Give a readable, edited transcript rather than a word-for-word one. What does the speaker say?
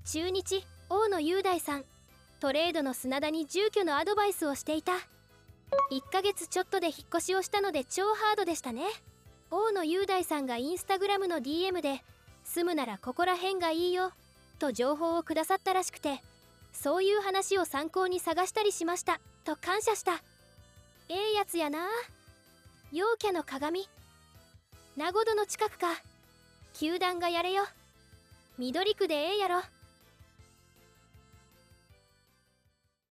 中日大野雄大さん、トレードの砂田に住居のアドバイスをしていた。1ヶ月ちょっとで引っ越しをしたので超ハードでしたね。大野雄大さんがインスタグラムの DM で住むならここら辺がいいよと情報をくださったらしくて、そういう話を参考に探したりしましたと感謝した。ええやつやな。陽キャの鏡、名護戸の近くか。球団がやれよ。緑区でええやろ。